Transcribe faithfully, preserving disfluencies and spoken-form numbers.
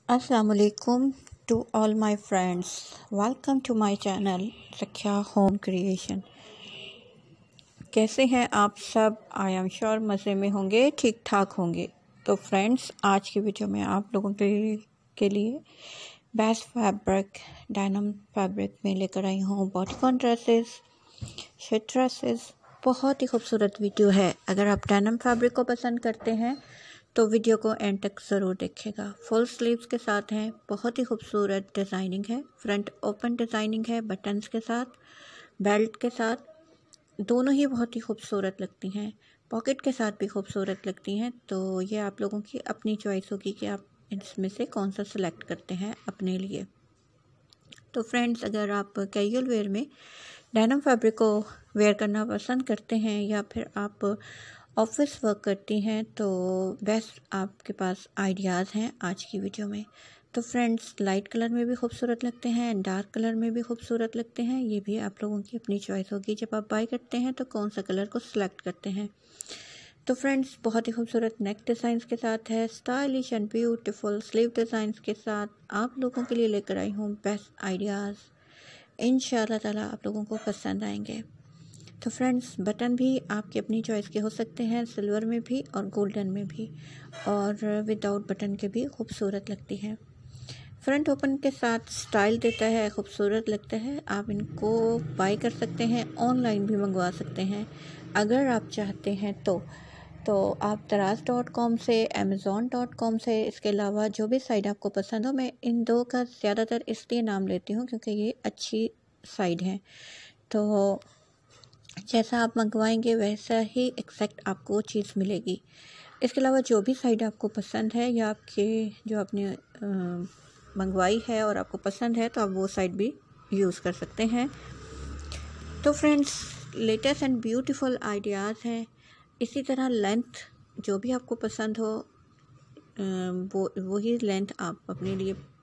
Assalamualaikum to all my friends. Welcome to my channel Zakia Home Creation. कैसे हैं आप सब? आई एम श्योर मज़े में होंगे, ठीक ठाक होंगे। तो फ्रेंड्स, आज की वीडियो में आप लोगों के के लिए बेस्ट फैब्रिक डेनिम फैब्रिक में लेकर आई हूँ बॉडीकॉन ड्रेसेस, शिट ड्रेसेस। बहुत ही खूबसूरत वीडियो है। अगर आप डेनिम फैब्रिक को पसंद करते हैं तो वीडियो को एंड तक ज़रूर देखिएगा। फुल स्लीव्स के साथ हैं, बहुत ही खूबसूरत डिज़ाइनिंग है। फ्रंट ओपन डिज़ाइनिंग है, बटन्स के साथ, बेल्ट के साथ, दोनों ही बहुत ही खूबसूरत लगती हैं। पॉकेट के साथ भी खूबसूरत लगती हैं। तो ये आप लोगों की अपनी चॉइस होगी कि आप इसमें से कौन सा सिलेक्ट करते हैं अपने लिए। तो फ्रेंड्स, अगर आप कैजुअल वेयर में डेनिम फैब्रिक को वेयर करना पसंद करते हैं या फिर आप ऑफिस वर्क करती हैं तो बेस्ट आपके पास आइडियाज़ हैं आज की वीडियो में। तो फ्रेंड्स, लाइट कलर में भी खूबसूरत लगते हैं, डार्क कलर में भी खूबसूरत लगते हैं। ये भी आप लोगों की अपनी चॉइस होगी जब आप बाय करते हैं तो कौन सा कलर को सिलेक्ट करते हैं। तो फ्रेंड्स, बहुत ही खूबसूरत नेक डिज़ाइंस के साथ है, stylish and beautiful sleeve designs के साथ आप लोगों के लिए लेकर आई हूँ बेस्ट आइडियाज़। इंशाल्लाह ताला आप लोगों को पसंद आएंगे। तो फ्रेंड्स, बटन भी आपकी अपनी चॉइस के हो सकते हैं, सिल्वर में भी और गोल्डन में भी, और विदाउट बटन के भी खूबसूरत लगती है। फ्रंट ओपन के साथ स्टाइल देता है, खूबसूरत लगता है। आप इनको बाय कर सकते हैं, ऑनलाइन भी मंगवा सकते हैं अगर आप चाहते हैं तो तो आप दराज डॉट कॉम से, अमेज़ॉन डॉट कॉम से, इसके अलावा जो भी साइट आपको पसंद हो। मैं इन दो का ज़्यादातर इसलिए नाम लेती हूँ क्योंकि ये अच्छी साइट है। तो जैसा आप मंगवाएंगे वैसा ही एक्जैक्ट आपको चीज़ मिलेगी। इसके अलावा जो भी साइट आपको पसंद है या आपके जो आपने मंगवाई है और आपको पसंद है तो आप वो साइट भी यूज़ कर सकते हैं। तो friends, latest and beautiful ideas हैं। इसी तरह लेंथ जो भी आपको पसंद हो वो वही लेंथ आप अपने लिए